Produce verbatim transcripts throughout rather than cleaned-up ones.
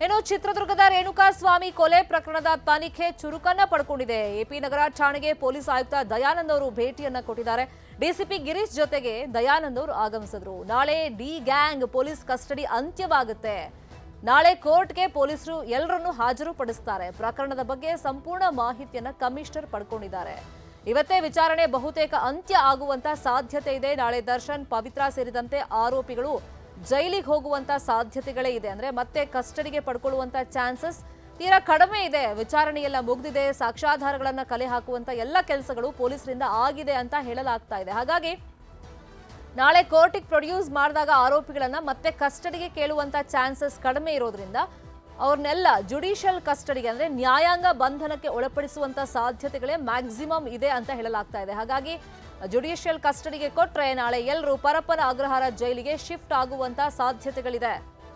ಇನ್ನು ಚಿತ್ರದುರ್ಗದ ರೇಣುಕಾಸ್ವಾಮಿ ಕೊಲೆ ಪ್ರಕರಣದ ತನಿಖೆ ಚುರುಕನ್ನ ಪಡ್ಕೊಂಡಿದೆ. ಎಪಿ ನಗರ ಠಾಣೆಗೆ ಪೊಲೀಸ್ ಆಯುಕ್ತ ದಯಾನಂದ್ ಅವರು ಭೇಟಿಯನ್ನ ಕೊಟ್ಟಿದ್ದಾರೆ. ಡಿಸಿಪಿ ಗಿರೀಶ್ ಜೊತೆಗೆ ದಯಾನಂದ್ ಅವರು ಆಗಮಿಸಿದ್ರು. ನಾಳೆ ಡಿ ಗ್ಯಾಂಗ್ ಪೊಲೀಸ್ ಕಸ್ಟಡಿ ಅಂತ್ಯವಾಗುತ್ತೆ. ನಾಳೆ ಕೋರ್ಟ್ಗೆ ಪೊಲೀಸರು ಎಲ್ಲರನ್ನೂ ಹಾಜರುಪಡಿಸುತ್ತಾರೆ. ಪ್ರಕರಣದ ಬಗ್ಗೆ ಸಂಪೂರ್ಣ ಮಾಹಿತಿಯನ್ನ ಕಮಿಷನರ್ ಪಡ್ಕೊಂಡಿದ್ದಾರೆ. ಇವತ್ತೇ ವಿಚಾರಣೆ ಬಹುತೇಕ ಅಂತ್ಯ ಆಗುವಂತ ಸಾಧ್ಯತೆ ಇದೆ. ನಾಳೆ ದರ್ಶನ್, ಪವಿತ್ರ ಸೇರಿದಂತೆ ಆರೋಪಿಗಳು ಜೈಲಿಗೆ ಹೋಗುವಂತ ಸಾಧ್ಯತೆಗಳೇ ಇದೆ. ಅಂದ್ರೆ ಮತ್ತೆ ಕಸ್ಟಡಿಗೆ ಪಡ್ಕೊಳ್ಳುವಂತ ಚಾನ್ಸಸ್ ತೀರಾ ಕಡಿಮೆ ಇದೆ. ವಿಚಾರಣೆ ಎಲ್ಲ ಮುಗಿದಿದೆ. ಸಾಕ್ಷ್ಯಾಧಾರಗಳನ್ನ ಕಲೆ ಹಾಕುವಂತ ಎಲ್ಲ ಕೆಲಸಗಳು ಪೊಲೀಸರಿಂದ ಆಗಿದೆ ಅಂತ ಹೇಳಲಾಗ್ತಾ ಇದೆ. ಹಾಗಾಗಿ ನಾಳೆ ಕೋರ್ಟಿಗೆ ಪ್ರೊಡ್ಯೂಸ್ ಮಾಡಿದಾಗ ಆರೋಪಿಗಳನ್ನ ಮತ್ತೆ ಕಸ್ಟಡಿಗೆ ಕೇಳುವಂತ ಚಾನ್ಸಸ್ ಕಡಿಮೆ ಇರೋದ್ರಿಂದ ಅವ್ರನ್ನೆಲ್ಲ ಜುಡಿಷಿಯಲ್ ಕಸ್ಟಡಿಗೆ ಅಂದ್ರೆ ನ್ಯಾಯಾಂಗ ಬಂಧನಕ್ಕೆ ಒಳಪಡಿಸುವಂತ ಸಾಧ್ಯತೆಗಳೇ ಮ್ಯಾಕ್ಸಿಮಮ್ ಇದೆ ಅಂತ ಹೇಳಲಾಗ್ತಾ ಇದೆ. ಹಾಗಾಗಿ ಜುಡಿಷಿಯಲ್ ಕಸ್ಟಡಿಗೆ ಕೊಟ್ರೆ ನಾಳೆ ಎಲ್ಲರೂ ಪರಪ್ಪನ ಅಗ್ರಹಾರ ಜೈಲಿಗೆ ಶಿಫ್ಟ್ ಆಗುವಂತ ಸಾಧ್ಯತೆಗಳಿದೆ.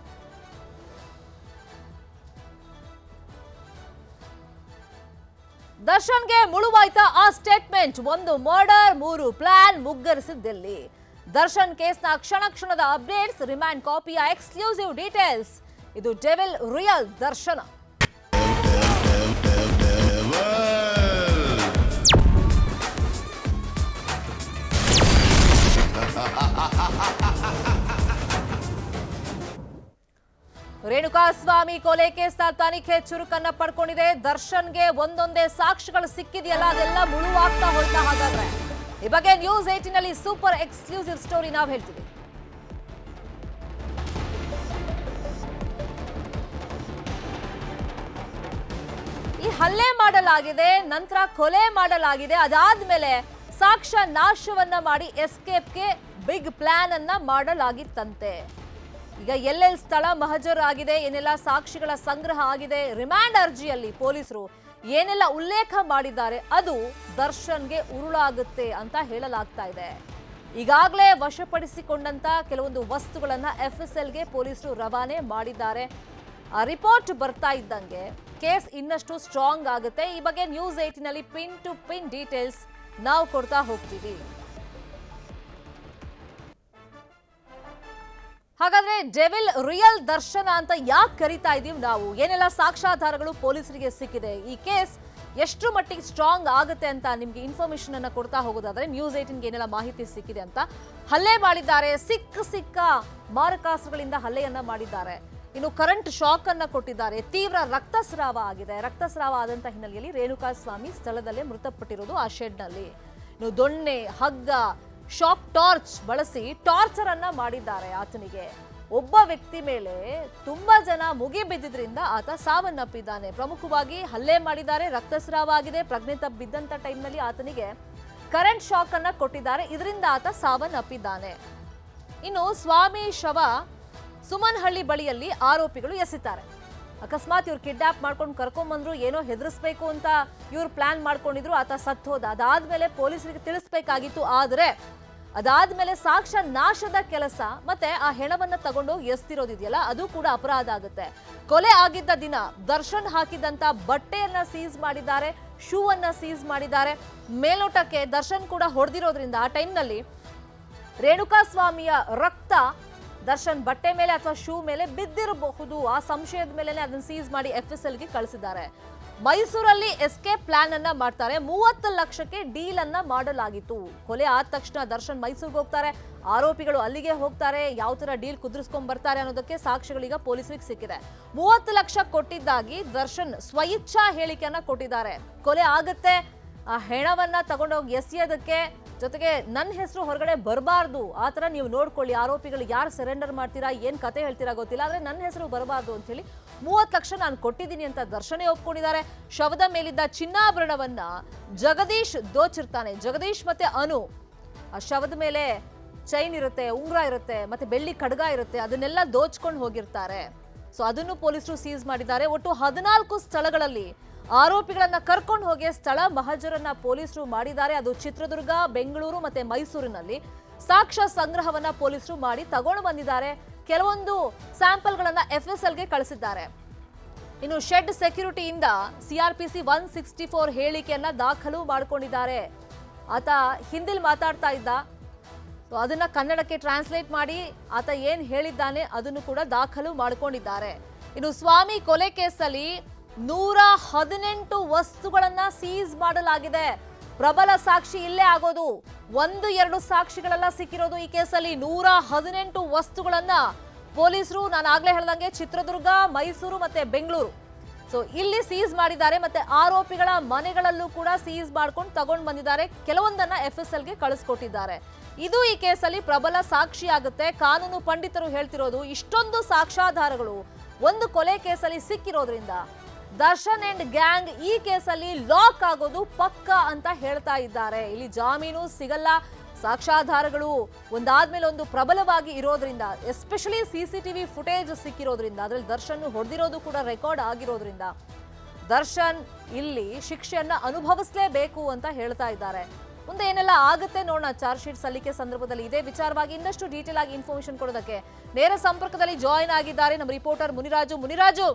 ದರ್ಶನ್ಗೆ ಮುಳುವಾಯ್ತಾ ಆ ಸ್ಟೇಟ್ಮೆಂಟ್? ಒಂದು ಮರ್ಡರ್, ಮೂರು ಪ್ಲಾನ್ ಮುಗ್ಗರಿಸಿದ್ದೆಲ್ಲಿ? ದರ್ಶನ್ ಕೇಸ್ನ ಕ್ಷಣ ಕ್ಷಣದ ಅಪ್ಡೇಟ್ಸ್, ರಿಮ್ಯಾಂಡ್ ಕಾಪಿಯ ಎಕ್ಸ್ಕ್ಲೂಸಿವ್ ಡೀಟೇಲ್ಸ್. ಇದು ಡೆವಿಲ್ ರಿಯಲ್ ದರ್ಶನ. ರೇಣುಕಾಸ್ವಾಮಿ ಕೊಲೆ ಕೇಸ್ನ ತನಿಖೆ ಚುರುಕನ್ನ ಪಡ್ಕೊಂಡಿದೆ. ದರ್ಶನ್ಗೆ ಒಂದೊಂದೇ ಸಾಕ್ಷಿಗಳು ಸಿಕ್ಕಿದೆಯಲ್ಲ, ಅದೆಲ್ಲ ಮುಳುವಾಗ್ತಾ ಹೋಯ್ತಾ? ಹಾಗಾದ್ರೆ ಈ ಬಗ್ಗೆ ನ್ಯೂಸ್ ಏಟೀನ್ ನಲ್ಲಿ ಸೂಪರ್ ಎಕ್ಸ್ಕ್ಲೂಸಿವ್ ಸ್ಟೋರಿ ನಾವು ಹೇಳ್ತೀವಿ. ಈ ಹಲ್ಲೆ ಮಾಡಲಾಗಿದೆ, ನಂತರ ಕೊಲೆ ಮಾಡಲಾಗಿದೆ, ಅದಾದ್ಮೇಲೆ ಸಾಕ್ಷ್ಯ ನಾಶವನ್ನ ಮಾಡಿ ಎಸ್ಕೇಪ್ಗೆ ಬಿಗ್ ಪ್ಲಾನ್ ಅನ್ನ ಮಾಡಲಾಗಿತ್ತಂತೆ. ಈಗ ಎಲ್ಲೆಲ್ಲಿ ಸ್ಥಳ ಮಹಜರ್ ಆಗಿದೆ, ಏನೆಲ್ಲ ಸಾಕ್ಷಿಗಳ ಸಂಗ್ರಹ ಆಗಿದೆ, ರಿಮ್ಯಾಂಡ್ ಅರ್ಜಿಯಲ್ಲಿ ಪೊಲೀಸರು ಏನೆಲ್ಲ ಉಲ್ಲೇಖ ಮಾಡಿದ್ದಾರೆ, ಅದು ದರ್ಶನ್ಗೆ ಉರುಳಾಗುತ್ತೆ ಅಂತ ಹೇಳಲಾಗ್ತಾ ಇದೆ. ಈಗಾಗಲೇ ವಶಪಡಿಸಿಕೊಂಡಂತ ಕೆಲವೊಂದು ವಸ್ತುಗಳನ್ನ ಎಫ್ಎಸ್ಎಲ್ಗೆ ಪೊಲೀಸರು ರವಾನೆ ಮಾಡಿದ್ದಾರೆ. ಆ ರಿಪೋರ್ಟ್ ಬರ್ತಾ ಇದ್ದಂಗೆ ಕೇಸ್ ಇನ್ನಷ್ಟು ಸ್ಟ್ರಾಂಗ್ ಆಗುತ್ತೆ. ಈ ಬಗ್ಗೆ ನ್ಯೂಸ್ ಏಟೀನ್ ನಲ್ಲಿ ಪಿನ್ ಟು ಪಿನ್ ಡೀಟೇಲ್ಸ್ ನಾವು ಕೊಡ್ತಾ ಹೋಗ್ತೀವಿ. ಹಾಗಾದ್ರೆ ಡೆವಿಲ್ ರಿಯಲ್ ದರ್ಶನ ಅಂತ ಯಾಕೆ ಕರಿತಾ ಇದೀವಿ ನಾವು? ಏನೆಲ್ಲ ಸಾಕ್ಷ್ಯಾಧಾರಗಳು ಪೊಲೀಸರಿಗೆ ಸಿಕ್ಕಿದೆ? ಈ ಕೇಸ್ ಎಷ್ಟು ಮಟ್ಟಿಗೆ ಸ್ಟ್ರಾಂಗ್ ಆಗುತ್ತೆ ಅಂತ ನಿಮ್ಗೆ ಇನ್ಫಾರ್ಮೇಶನ್ ಅನ್ನ ಕೊಡ್ತಾ ಹೋಗೋದಾದ್ರೆ ನ್ಯೂಸ್ ಏಟೀನ್ಗೆ ಏನೆಲ್ಲ ಮಾಹಿತಿ ಸಿಕ್ಕಿದೆ ಅಂತ. ಹಲ್ಲೆ ಮಾಡಿದ್ದಾರೆ, ಸಿಕ್ಕ ಸಿಕ್ಕ ಮಾರಕಾಸ್ತ್ರಗಳಿಂದ ಹಲ್ಲೆಯನ್ನ ಮಾಡಿದ್ದಾರೆ. ಇನ್ನು ಕರೆಂಟ್ ಶಾಕ್ ಅನ್ನ ಕೊಟ್ಟಿದ್ದಾರೆ. ತೀವ್ರ ರಕ್ತಸ್ರಾವ ಆಗಿದೆ. ರಕ್ತಸ್ರಾವ ಆದಂತ ಹಿನ್ನೆಲೆಯಲ್ಲಿ ರೇಣುಕಾಸ್ವಾಮಿ ಸ್ಥಳದಲ್ಲೇ ಮೃತಪಟ್ಟಿರೋದು ಆ ಶೆಡ್ ನಲ್ಲಿ. ಇನ್ನು ದೊಣ್ಣೆ, ಹಗ್ಗ, ಶಾಕ್ ಟಾರ್ಚ್ ಬಳಸಿ ಟಾರ್ಚರ್ ಅನ್ನ ಮಾಡಿದ್ದಾರೆ ಆತನಿಗೆ. ಒಬ್ಬ ವ್ಯಕ್ತಿ ಮೇಲೆ ತುಂಬಾ ಜನ ಮುಗಿ ಬಿದ್ದಿದ್ರಿಂದ ಆತ ಸಾವನ್ನಪ್ಪಿದ್ದಾನೆ. ಪ್ರಮುಖವಾಗಿ ಹಲ್ಲೆ ಮಾಡಿದ್ದಾರೆ, ರಕ್ತಸ್ರಾವ ಆಗಿದೆ, ಪ್ರಜ್ಞೆ ತಪ್ಪಿದ್ದಂತ ಟೈಮ್ನಲ್ಲಿ ಆತನಿಗೆ ಕರೆಂಟ್ ಶಾಕ್ ಅನ್ನ ಕೊಟ್ಟಿದ್ದಾರೆ. ಇದರಿಂದ ಆತ ಸಾವನ್ನಪ್ಪಿದ್ದಾನೆ. ಇನ್ನು ಸ್ವಾಮಿ ಶವ ಸುಮನ್ಹಳ್ಳಿ ಬಳಿಯಲ್ಲಿ ಆರೋಪಿಗಳು ಎಸಿತಾರೆ. ಅಕಸ್ಮಾತ್ ಇವ್ರು ಕಿಡ್ನಾಪ್ ಮಾಡ್ಕೊಂಡು ಕರ್ಕೊಂಡ್ಬಂದ್ರು, ಏನೋ ಹೆದರಿಸ್ಬೇಕು ಅಂತ ಇವ್ರು ಪ್ಲಾನ್ ಮಾಡ್ಕೊಂಡಿದ್ರು, ಆತ ಸತ್ತು ಹೋದ. ಅದಾದ್ಮೇಲೆ ಪೊಲೀಸರಿಗೆ ತಿಳಿಸ್ಬೇಕಾಗಿತ್ತು. ಆದ್ರೆ ಅದಾದ್ಮೇಲೆ ಸಾಕ್ಷ್ಯ ನಾಶದ ಕೆಲಸ ಮತ್ತೆ ಆ ಹೆಣವನ್ನ ತಗೊಂಡೋಗಿ ಎಸ್ತಿರೋದಿದೆಯಲ್ಲ, ಅದು ಕೂಡ ಅಪರಾಧ ಆಗುತ್ತೆ. ಕೊಲೆ ಆಗಿದ್ದ ದಿನ ದರ್ಶನ್ ಹಾಕಿದಂತ ಬಟ್ಟೆಯನ್ನ ಸೀಸ್ ಮಾಡಿದ್ದಾರೆ, ಶೂ ಅನ್ನ ಸೀಸ್ ಮಾಡಿದ್ದಾರೆ. ಮೇಲ್ನೋಟಕ್ಕೆ ದರ್ಶನ್ ಕೂಡ ಹೊಡೆದಿರೋದ್ರಿಂದ ಆ ಟೈಮ್ನಲ್ಲಿ ರೇಣುಕಾಸ್ವಾಮಿಯ ರಕ್ತ ದರ್ಶನ್ ಬಟ್ಟೆ ಮೇಲೆ ಅಥವಾ ಶೂ ಮೇಲೆ ಬಿದ್ದಿರಬಹುದು. ಆ ಸಂಶಯದ ಮೇಲೆ ಅದನ್ನ ಸೀಸ್ ಮಾಡಿ ಎಫ್ಎಸ್ಎಲ್ಗೆ ಕಳಿಸಿದ್ದಾರೆ. ಮೈಸೂರಲ್ಲಿ ಎಸ್ಕೇಪ್ ಪ್ಲಾನ್ ಅನ್ನ ಮಾಡ್ತಾರೆ. ಮೂವತ್ತು ಲಕ್ಷಕ್ಕೆ ಡೀಲ್ ಅನ್ನ ಮಾಡಲಾಗಿತ್ತು. ಕೊಲೆ ಆದ ತಕ್ಷಣ ದರ್ಶನ್ ಮೈಸೂರಿಗೆ ಹೋಗ್ತಾರೆ, ಆರೋಪಿಗಳು ಅಲ್ಲಿಗೆ ಹೋಗ್ತಾರೆ. ಯಾವ ತರ ಡೀಲ್ ಕುದುರಿಸ್ಕೊಂಡ್ ಬರ್ತಾರೆ ಅನ್ನೋದಕ್ಕೆ ಸಾಕ್ಷಿಗಳೀಗ ಪೊಲೀಸರಿಗೆ ಸಿಕ್ಕಿದೆ. ಮೂವತ್ತು ಲಕ್ಷ ಕೊಟ್ಟಿದ್ದಾಗಿ ದರ್ಶನ್ ಸ್ವಇಚ್ಛಾ ಹೇಳಿಕೆಯನ್ನ ಕೊಟ್ಟಿದ್ದಾರೆ. ಕೊಲೆ ಆಗತ್ತೆ, ಆ ಹೆಣವನ್ನ ತಗೊಂಡೋಗಿ ಎಸೆಯೋದಕ್ಕೆ, ಜೊತೆಗೆ ನನ್ನ ಹೆಸರು ಹೊರಗಡೆ ಬರಬಾರ್ದು, ಆ ಥರ ನೀವು ನೋಡ್ಕೊಳ್ಳಿ, ಆರೋಪಿಗಳು ಯಾರು ಸರೆಂಡರ್ ಮಾಡ್ತೀರಾ, ಏನು ಕತೆ ಹೇಳ್ತೀರಾ ಗೊತ್ತಿಲ್ಲ, ಆದರೆ ನನ್ನ ಹೆಸರು ಬರಬಾರ್ದು ಅಂತ ಹೇಳಿ ಮೂವತ್ತು ಲಕ್ಷ ನಾನು ಕೊಟ್ಟಿದ್ದೀನಿ ಅಂತ ದರ್ಶನೇ ಒಪ್ಕೊಂಡಿದ್ದಾರೆ. ಶವದ ಮೇಲಿದ್ದ ಚಿನ್ನಾಭರಣವನ್ನ ಜಗದೀಶ್ ದೋಚಿರ್ತಾನೆ. ಜಗದೀಶ್ ಮತ್ತೆ ಅನು, ಆ ಶವದ ಮೇಲೆ ಚೈನ್ ಇರುತ್ತೆ, ಉಂಗುರ ಇರುತ್ತೆ, ಮತ್ತೆ ಬೆಳ್ಳಿ ಖಡ್ಗ ಇರುತ್ತೆ, ಅದನ್ನೆಲ್ಲ ದೋಚ್ಕೊಂಡು ಹೋಗಿರ್ತಾರೆ. ಸೊ ಅದನ್ನು ಪೊಲೀಸರು ಸೀಸ್ ಮಾಡಿದ್ದಾರೆ. ಒಟ್ಟು ಹದಿನಾಲ್ಕು ಸ್ಥಳಗಳಲ್ಲಿ ಆರೋಪಿಗಳನ್ನ ಕರ್ಕೊಂಡು ಹೋಗಿ ಸ್ಥಳ ಮಹಜರನ್ನ ಪೊಲೀಸರು ಮಾಡಿದ್ದಾರೆ. ಅದು ಚಿತ್ರದುರ್ಗ, ಬೆಂಗಳೂರು ಮತ್ತೆ ಮೈಸೂರಿನಲ್ಲಿ ಸಾಕ್ಷ್ಯ ಸಂಗ್ರಹವನ್ನ ಪೊಲೀಸರು ಮಾಡಿ ತಗೊಂಡು ಬಂದಿದ್ದಾರೆ. ಕೆಲವೊಂದು ಸ್ಯಾಂಪಲ್ಗಳನ್ನ ಎಫ್ಎಸ್ಎಲ್ಗೆ ಕಳಿಸಿದ್ದಾರೆ. ಇನ್ನು ಶೆಡ್ ಸೆಕ್ಯೂರಿಟಿಯಿಂದ ಸಿಆರ್ಪಿಸಿ ಒನ್ ಸಿಕ್ಸ್ಟಿ ಫೋರ್ ಹೇಳಿಕೆಯನ್ನ ದಾಖಲು ಮಾಡಿಕೊಂಡಿದ್ದಾರೆ. ಆತ ಹಿಂದಿಲ್ ಮಾತಾಡ್ತಾ ಇದ್ದ, ಅದನ್ನ ಕನ್ನಡಕ್ಕೆ ಟ್ರಾನ್ಸ್ಲೇಟ್ ಮಾಡಿ ಆತ ಏನ್ ಹೇಳಿದ್ದಾನೆ ಅದನ್ನು ಕೂಡ ದಾಖಲು ಮಾಡಿಕೊಂಡಿದ್ದಾರೆ. ಇನ್ನು ಸ್ವಾಮಿ ಕೊಲೆ ಕೇಸಲ್ಲಿ ನೂರ ಹದಿನೆಂಟು ವಸ್ತುಗಳನ್ನ ಸೀಸ್ ಮಾಡಲಾಗಿದೆ. ಪ್ರಬಲ ಸಾಕ್ಷಿ ಇಲ್ಲೇ ಆಗೋದು. ಒಂದು ಎರಡು ಸಾಕ್ಷಿಗಳೆಲ್ಲ ಸಿಕ್ಕಿರೋದು ಈ ಕೇಸಲ್ಲಿ. ನೂರ ಹದಿನೆಂಟು ವಸ್ತುಗಳನ್ನ ಪೊಲೀಸರು, ನಾನು ಆಗ್ಲೇ ಹೇಳ್ದಂಗೆ ಚಿತ್ರದುರ್ಗ, ಮೈಸೂರು ಮತ್ತೆ ಬೆಂಗಳೂರು, ಸೊ ಇಲ್ಲಿ ಸೀಸ್ ಮಾಡಿದ್ದಾರೆ. ಮತ್ತೆ ಆರೋಪಿಗಳ ಮನೆಗಳಲ್ಲೂ ಕೂಡ ಸೀಸ್ ಮಾಡ್ಕೊಂಡು ತಗೊಂಡು ಬಂದಿದ್ದಾರೆ. ಕೆಲವೊಂದನ್ನ ಎಫ್ ಎಸ್ ಎಲ್ಗೆ ಕಳಿಸ್ಕೊಟ್ಟಿದ್ದಾರೆ. ಇದು ಈ ಕೇಸಲ್ಲಿ ಪ್ರಬಲ ಸಾಕ್ಷಿ ಆಗುತ್ತೆ. ಕಾನೂನು ಪಂಡಿತರು ಹೇಳ್ತಿರೋದು, ಇಷ್ಟೊಂದು ಸಾಕ್ಷ್ಯಾಧಾರಗಳು ಒಂದು ಕೊಲೆ ಕೇಸಲ್ಲಿ ಸಿಕ್ಕಿರೋದ್ರಿಂದ ದರ್ಶನ್ ಅಂಡ್ ಗ್ಯಾಂಗ್ ಈ ಕೇಸಲ್ಲಿ ಲಾಕ್ ಆಗೋದು ಪಕ್ಕ ಅಂತ ಹೇಳ್ತಾ ಇದ್ದಾರೆ. ಇಲ್ಲಿ ಜಾಮೀನು ಸಿಗಲ್ಲ, ಸಾಕ್ಷ್ಯಾಧಾರಗಳು ಒಂದಾದ್ಮೇಲೆ ಒಂದು ಪ್ರಬಲವಾಗಿ ಇರೋದ್ರಿಂದ, ಎಸ್ಪೆಷಲಿ ಸಿಸಿಟಿವಿ ಫುಟೇಜ್ ಸಿಕ್ಕಿರೋದ್ರಿಂದ, ಅದ್ರಲ್ಲಿ ದರ್ಶನ್ ಹೊಡೆದಿರೋದು ಕೂಡ ರೆಕಾರ್ಡ್ ಆಗಿರೋದ್ರಿಂದ ದರ್ಶನ್ ಇಲ್ಲಿ ಶಿಕ್ಷೆಯನ್ನ ಅನುಭವಿಸಲೇಬೇಕು ಅಂತ ಹೇಳ್ತಾ ಇದ್ದಾರೆ. ಮುಂದೆ ಏನೆಲ್ಲ ಆಗುತ್ತೆ ನೋಡೋಣ ಚಾರ್ಜ್ ಶೀಟ್ ಸಲ್ಲಿಕೆ ಸಂದರ್ಭದಲ್ಲಿ. ಇದೇ ವಿಚಾರವಾಗಿ ಇನ್ನಷ್ಟು ಡೀಟೇಲ್ ಆಗಿ ಇನ್ಫಾರ್ಮೇಶನ್ ಕೊಡೋದಕ್ಕೆ ನೇರ ಸಂಪರ್ಕದಲ್ಲಿ ಜಾಯಿನ್ ಆಗಿದ್ದಾರೆ ನಮ್ಮ ರಿಪೋರ್ಟರ್ ಮುನಿರಾಜು. ಮುನಿರಾಜು,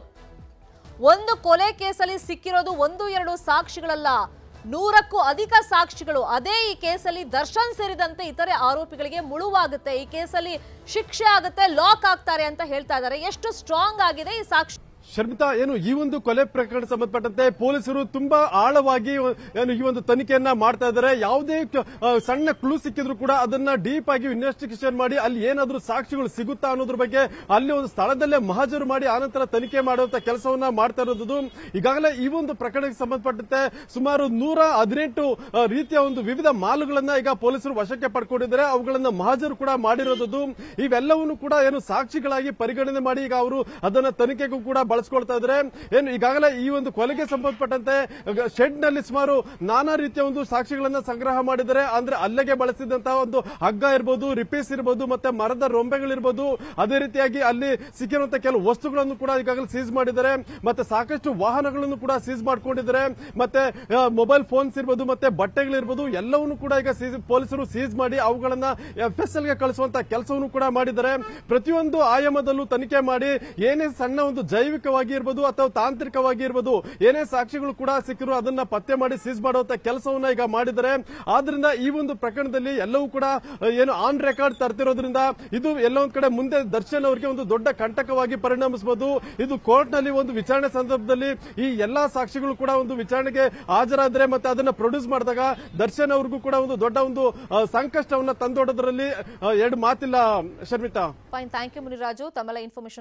ಒಂದು ಕೊಲೆ ಕೇಸಲ್ಲಿ ಸಿಕ್ಕಿರೋದು ಒಂದು ಎರಡು ಸಾಕ್ಷಿಗಳಲ್ಲ, ನೂರಕ್ಕೂ ಅಧಿಕ ಸಾಕ್ಷಿಗಳು. ಅದೇ ಈ ಕೇಸಲ್ಲಿ ದರ್ಶನ್ ಸೇರಿದಂತೆ ಇತರೆ ಆರೋಪಿಗಳಿಗೆ ಮುಳುವಾಗುತ್ತೆ. ಈ ಕೇಸಲ್ಲಿ ಶಿಕ್ಷೆ ಆಗುತ್ತೆ, ಲಾಕ್ ಆಗ್ತಾರೆ ಅಂತ ಹೇಳ್ತಾ ಇದ್ದಾರೆ. ಎಷ್ಟು ಸ್ಟ್ರಾಂಗ್ ಆಗಿದೆ ಈ ಸಾಕ್ಷಿ? ಶರ್ಮಿತಾ, ಏನು ಈ ಒಂದು ಕೊಲೆ ಪ್ರಕರಣ ಸಂಬಂಧಪಟ್ಟಂತೆ ಪೊಲೀಸರು ತುಂಬಾ ಆಳವಾಗಿ ಏನು ಈ ಒಂದು ತನಿಖೆಯನ್ನ ಮಾಡ್ತಾ ಇದ್ದಾರೆ. ಯಾವುದೇ ಸಣ್ಣ ಕ್ಲೂ ಸಿಕ್ಕಿದ್ರು ಕೂಡ ಅದನ್ನ ಡೀಪ್ ಆಗಿ ಇನ್ವೆಸ್ಟಿಗೇಷನ್ ಮಾಡಿ ಅಲ್ಲಿ ಏನಾದ್ರೂ ಸಾಕ್ಷಿಗಳು ಸಿಗುತ್ತಾ ಅನ್ನೋದ್ರ ಬಗ್ಗೆ ಅಲ್ಲಿ ಒಂದು ಸ್ಥಳದಲ್ಲೇ ಮಹಾಜರು ಮಾಡಿ ಆನಂತರ ತನಿಖೆ ಮಾಡುವಂತ ಕೆಲಸವನ್ನ ಮಾಡ್ತಾ ಇರೋದು. ಈಗಾಗಲೇ ಈ ಒಂದು ಪ್ರಕರಣಕ್ಕೆ ಸಂಬಂಧಪಟ್ಟಂತೆ ಸುಮಾರು ನೂರ ಹದಿನೆಂಟು ರೀತಿಯ ಒಂದು ವಿವಿಧ ಮಾಲುಗಳನ್ನ ಈಗ ಪೊಲೀಸರು ವಶಕ್ಕೆ ಪಡ್ಕೊಂಡಿದ್ದಾರೆ. ಅವುಗಳನ್ನ ಮಹಾಜರು ಕೂಡ ಮಾಡಿರೋದು. ಇವೆಲ್ಲವನ್ನು ಕೂಡ ಏನು ಸಾಕ್ಷಿಗಳಾಗಿ ಪರಿಗಣನೆ ಮಾಡಿ ಈಗ ಅವರು ಅದನ್ನ ತನಿಖೆಗೂ ಕೂಡ ಬಳಸ್ಕೊಳ್ತಾ ಇದ್ದಾರೆ. ಏನು ಈಗಾಗಲೇ ಈ ಒಂದು ಕೊಲೆಗೆ ಸಂಬಂಧಪಟ್ಟಂತೆ ಶೆಡ್ ನಲ್ಲಿ ಸುಮಾರು ನಾನಾ ರೀತಿಯ ಒಂದು ಸಾಕ್ಷಿಗಳನ್ನ ಸಂಗ್ರಹ ಮಾಡಿದ್ದಾರೆ. ಅಂದ್ರೆ ಅಲ್ಲಿಗೆ ಬಳಸಿದಂತಹ ಒಂದು ಹಗ್ಗ ಇರಬಹುದು, ರಿಪೀಸ್ ಇರಬಹುದು, ಮತ್ತೆ ಮರದ ರೊಂಬೆಗಳಿರ್ಬೋದು. ಅದೇ ರೀತಿಯಾಗಿ ಅಲ್ಲಿ ಸಿಕ್ಕಿರುವಂತಹ ಕೆಲವು ವಸ್ತುಗಳನ್ನು ಕೂಡ ಈಗಾಗಲೇ ಸೀಸ್ ಮಾಡಿದ್ದಾರೆ. ಮತ್ತೆ ಸಾಕಷ್ಟು ವಾಹನಗಳನ್ನು ಕೂಡ ಸೀಸ್ ಮಾಡ್ಕೊಂಡಿದ್ದಾರೆ. ಮತ್ತೆ ಮೊಬೈಲ್ ಫೋನ್ಸ್ ಇರ್ಬೋದು, ಮತ್ತೆ ಬಟ್ಟೆಗಳಿರ್ಬೋದು, ಎಲ್ಲವನ್ನೂ ಕೂಡ ಈಗ ಪೊಲೀಸರು ಸೀಸ್ ಮಾಡಿ ಅವುಗಳನ್ನ ಎಫ್ ಎಸ್ ಎಲ್ ಗೆ ಕಳಿಸುವಂತಹ ಕೆಲಸವನ್ನು ಕೂಡ ಮಾಡಿದ್ದಾರೆ. ಪ್ರತಿಯೊಂದು ಆಯಾಮದಲ್ಲೂ ತನಿಖೆ ಮಾಡಿ ಏನೇ ಸಣ್ಣ ಒಂದು ಜೈವಿಕ ಇರ್ಬೋದು ಅಥವಾ ತಾಂತ್ರಿಕವಾಗಿ ಇರ್ಬೋದು ಏನೇ ಸಾಕ್ಷಿಗಳು ಕೂಡ ಸಿಕ್ಕಿರು ಅದನ್ನ ಪತ್ತೆ ಮಾಡಿ ಸೀಸ್ ಮಾಡುವಂತ ಕೆಲಸವನ್ನ ಈಗ ಮಾಡಿದ್ದಾರೆ. ಆದ್ರಿಂದ ಈ ಒಂದು ಪ್ರಕರಣದಲ್ಲಿ ಎಲ್ಲವೂ ಕೂಡ ಏನು ಆನ್ ರೆಕಾರ್ಡ್ ತರ್ತಿರೋದ್ರಿಂದ ಇದು ಎಲ್ಲ ಒಂದ್ ಕಡೆ ಮುಂದೆ ದರ್ಶನ್ ಅವರಿಗೆ ಒಂದು ದೊಡ್ಡ ಕಂಟಕವಾಗಿ ಪರಿಣಮಿಸಬಹುದು. ಇದು ಕೋರ್ಟ್ ನಲ್ಲಿ ಒಂದು ವಿಚಾರಣೆ ಸಂದರ್ಭದಲ್ಲಿ ಈ ಎಲ್ಲಾ ಸಾಕ್ಷಿಗಳು ಕೂಡ ಒಂದು ವಿಚಾರಣೆಗೆ ಹಾಜರಾದ್ರೆ ಮತ್ತೆ ಅದನ್ನ ಪ್ರೊಡ್ಯೂಸ್ ಮಾಡಿದಾಗ ದರ್ಶನ್ ಅವ್ರಿಗೂ ಕೂಡ ಒಂದು ದೊಡ್ಡ ಒಂದು ಸಂಕಷ್ಟವನ್ನ ತಂದೊಡೋದ್ರಲ್ಲಿ ಎರಡು ಮಾತಿಲ್ಲ. Sharmita, fine, thank you Muniraju, ತಮ್ಮೆಲ್ಲ ಇನ್ಫಾರ್ಮೇಶನ್